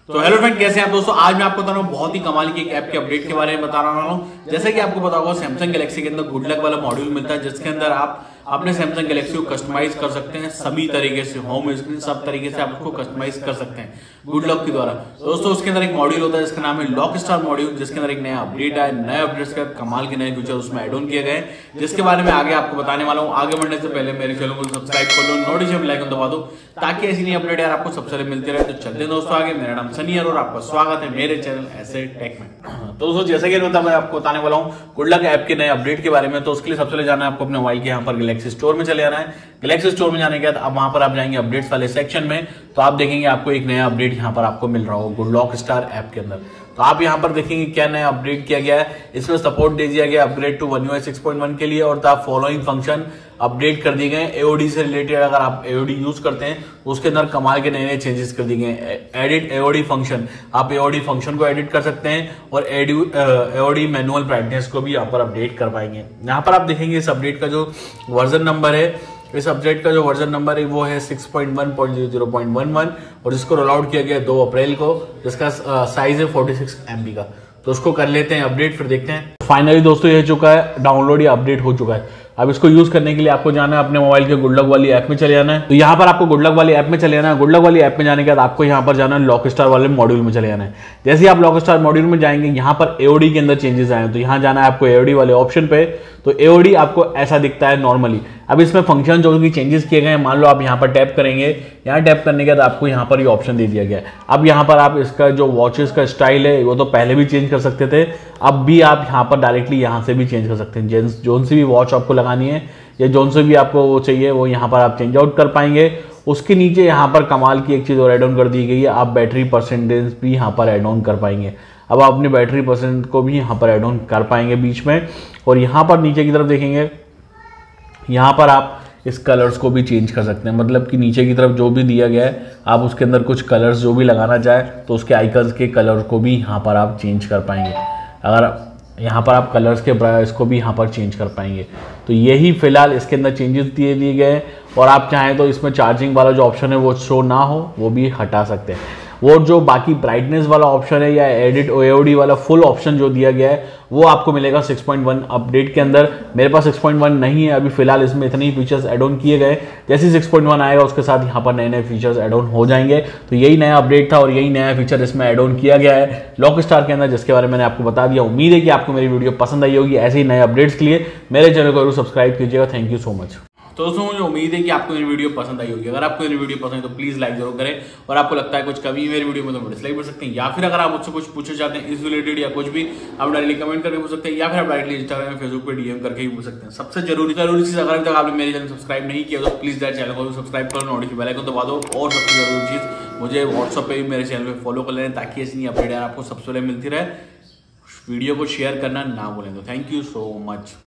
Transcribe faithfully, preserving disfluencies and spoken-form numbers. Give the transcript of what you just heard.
तो hello friend, कैसे हैं आप दोस्तों। आज मैं आपको बता रहा हूँ बहुत ही कमाल की एक ऐप के अपडेट के बारे में बता रहा हूँ। जैसे कि आपको पता होगा सैमसंग गैलेक्सी के अंदर गुड लक वाला मॉड्यूल मिलता है, जिसके अंदर आप अपने सैमसंग गैलेक्सी को कस्टमाइज कर सकते हैं सभी तरीके से, होम स्क्रीन सब तरीके से आप उसको कस्टमाइज कर सकते हैं गुड लक के द्वारा। दोस्तों उसके अंदर एक मॉड्यूल होता है जिसका नाम है लॉक स्टार मॉड्यूल, जिसके अंदर एक नया अपडेट आया। नए अपडेट्स का कमाल के नए फीचर उसमें ऐड ऑन किए गए, जिसके बारे में आगे आपको बताने वाला हूँ। आगे बढ़ने से पहले मेरे चैनल को सब्सक्राइब कर लो, नोटिफिकेशन बेल आइकन दबा दो ताकि ऐसी नई अपडेट यार आपको सबसे पहले मिलती रहे। तो चलते हैं दोस्तों आगे। मेरा नाम सनी है और आपका स्वागत है मेरे चैनल ऐसे टेक में। तो दोस्तों जैसे कि मैं आपको बताने वाला हूँ गुड लक ऐप के नए अपडेट के बारे में। तो उसके लिए सबसे पहले जाना है आपको अपने मोबाइल के यहाँ पर गैलेक्सी स्टोर में चले जाना है। गैलेक्सी स्टोर में जाने के बाद अब वहां पर आप जाएंगे अपडेट्स वाले सेक्शन में, तो आप देखेंगे आपको एक नया अपडेट यहाँ पर आपको मिल रहा होगा गुड लक स्टार ऐप के अंदर। तो आप यहाँ पर देखेंगे क्या नया अपडेट किया गया है। इसमें सपोर्ट दे दिया गया upgrade to one U I six point one के लिए, और आप फॉलोइंग फंक्शन अपडेट कर दिए गए। एओडी से रिलेटेड अगर आप एओडी यूज करते हैं तो उसके अंदर कमाल के नए नए चेंजेस कर दिए गए। एडिट एओडी फंक्शन, आप एओडी फंक्शन को एडिट कर सकते हैं और एओडी मैनुअल ब्राइटनेस को भी यहाँ पर अपडेट कर पाएंगे। यहाँ पर आप देखेंगे इस अपडेट का जो वर्जन नंबर है, इस अपडेट का जो वर्जन नंबर है वो है six point one point zero zero point one one, और जिसको रोल आउट किया गया दो अप्रैल को, जिसका साइज है फोर्टी सिक्स एमबी का। तो उसको कर लेते हैं अपडेट, फिर देखते हैं। फाइनली दोस्तों ये चुका है डाउनलोड या अपडेट हो चुका है। अब इसको यूज करने के लिए आपको जाना है अपने मोबाइल के गुड लक वाली ऐप में चले जाना है। तो यहाँ पर आपको गुड लक वाली ऐप में चले जाना है। गुड लक वाली ऐप में जाने के बाद आपको यहाँ पर जाना है लॉक स्टार वाले मॉड्यूल में चले जाना है। जैसे ही आप लॉक स्टार मॉड्यूल में जाएंगे यहाँ पर एओडी के अंदर चेंजेस आए हैं, तो यहाँ जाना है आपको एओडी वाले ऑप्शन पे। तो एओडी आपको ऐसा दिखता है नॉर्मली। अब इसमें फंक्शन जो भी चेंजेस किए गए हैं, मान लो आप यहाँ पर टैप करेंगे, यहाँ टैप करने के बाद आपको यहाँ पर ये यह ऑप्शन दे दिया गया है। अब यहाँ पर आप इसका जो वॉचेस का स्टाइल है वो तो पहले भी चेंज कर सकते थे, अब भी आप यहाँ पर डायरेक्टली यहाँ से भी चेंज कर सकते हैं। जोन सी भी वॉच आपको लगानी है या जोन से भी आपको वो चाहिए वो यहाँ पर आप चेंज आउट कर पाएंगे। उसके नीचे यहाँ पर कमाल की एक चीज़ और एड ऑन कर दी गई है, आप बैटरी परसेंटेज भी यहाँ पर एड ऑन कर पाएंगे। अब आप अपनी बैटरी परसेंट को भी यहाँ पर एड ऑन कर पाएंगे बीच में। और यहाँ पर नीचे की तरफ देखेंगे, यहाँ पर आप इस कलर्स को भी चेंज कर सकते हैं। मतलब कि नीचे की तरफ जो भी दिया गया है, आप उसके अंदर कुछ कलर्स जो भी लगाना चाहे तो उसके आइकन्स के कलर को भी यहाँ पर आप चेंज कर पाएंगे। अगर यहाँ पर आप कलर्स के इसको भी यहाँ पर चेंज कर पाएंगे। तो यही फिलहाल इसके अंदर चेंजेस दिए दिए गए। और आप चाहें तो इसमें चार्जिंग वाला जो ऑप्शन है वो शो ना हो, वो भी हटा सकते हैं। वो जो बाकी ब्राइटनेस वाला ऑप्शन है या एडिट एओडी वाला फुल ऑप्शन जो दिया गया है वो आपको मिलेगा सिक्स पॉइंट वन अपडेट के अंदर। मेरे पास सिक्स पॉइंट वन नहीं है अभी फिलहाल, इसमें इतने ही फीचर्स ऐड ऑन किए गए। जैसे सिक्स पॉइंट वन आएगा उसके साथ यहाँ पर नए नए फीचर्स ऐड ऑन हो जाएंगे। तो यही नया अपडेट था और यही नया फीचर इसमें ऐड ऑन किया गया है लॉक स्टार के अंदर, जिसके बारे में मैंने आपको बता दिया। उम्मीद है कि आपको मेरी वीडियो पसंद आई होगी। ऐसे ही नए अपडेट्स के लिए मेरे चैनल को जरूर सब्सक्राइब कीजिएगा। Thank you so much. तो दोस्तों मुझे उम्मीद है कि आपको मेरी वीडियो पसंद आई होगी। अगर आपको मेरी वीडियो पसंद है तो प्लीज लाइक जरूर करें, और आपको लगता है कुछ कमी मेरी वीडियो में तो डिसलाइक कर सकते हैं, या फिर अगर आप मुझसे कुछ पूछना चाहते हैं इस रिलेटेड या कुछ भी, आप डायरेक्टली कमेंट करके पूछ सकते हैं, या फिर आप डायरेक्टली इंस्टाग्राम फेसबुक पे डीएम करके ही पूछ सकते हैं। सबसे जरूरी जरूरी चीज, अगर अभी तक आपने मेरे चैनल सब्सक्राइब नहीं किया तो प्लीज मेरे चैनल को सब्सक्राइब करो, नोटिफिकेशन बेल आइकन दबा दो। और सबसे जरूरी चीज, मुझे व्हाट्सएप पे भी मेरे चैनल पे फॉलो कर लें ताकि ऐसी अपडेट आपको सबसे पहले मिलती रहे। वीडियो को शेयर करना ना भूलें। तो थैंक यू सो मच।